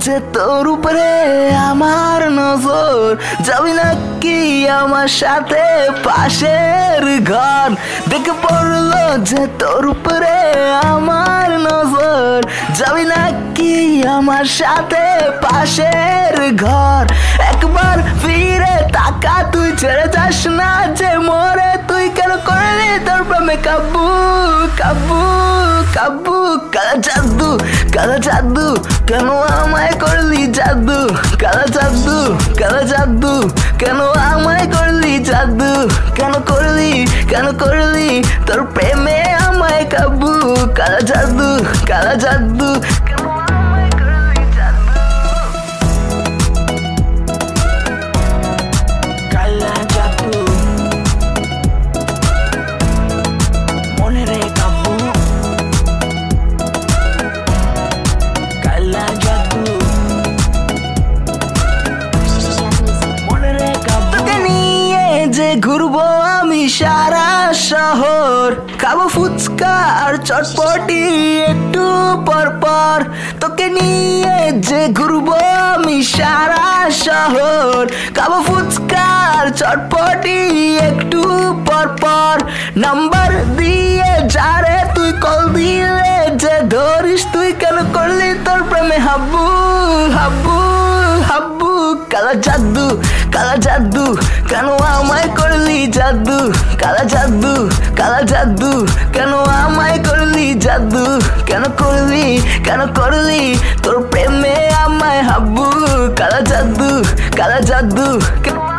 যে তোর উপরে আমার নজর যাবি নাকি আমার সাথে পাশের ঘর দেখে পড়লো যে তোর উপরে আমার নজর যাবি নাকি আমার সাথে পাশের ঘর একবার ফিরে তাকা তুই ছেড়ে যাস না যে মরে তুই কেন করলি তোর প্রেমে কাবু কাবু কাবু কালা জাদু কেন আমায় করলি জাদু কালা জাদু কেন আমায় করলি জাদু কেন করলি তোর প্রেমে আমায় কাবু কালা জাদু কেন আমায় করলি জাদু কালা জাদু মনে রে কাবু কালা জাদু মনে রে কাবু তোকে নিয়ে যে ঘুরবো আমি সারা শহর খাবো ফুচকা আর চটপটি একটু পর পর তোকে নিয়ে যে ঘুরবো আমি সারা শহর খাবো ফুচকা আর চটপটি একটু পর পর নাম্বার দিয়ে যারে তুই কল দিলে যে ধরিস তুই কেন করলি তোর প্রেমে হাবু হাবু হাবু কালা জাদু কেন আমায় করলি জাদু কালা জাদু কেন আমায় করলি জাদু কেন করলি তোর প্রেমে আমায় হাবু কালা জাদু কেন